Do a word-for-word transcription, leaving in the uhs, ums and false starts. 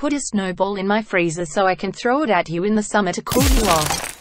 Put a snowball in my freezer so I can throw it at you in the summer to cool you off.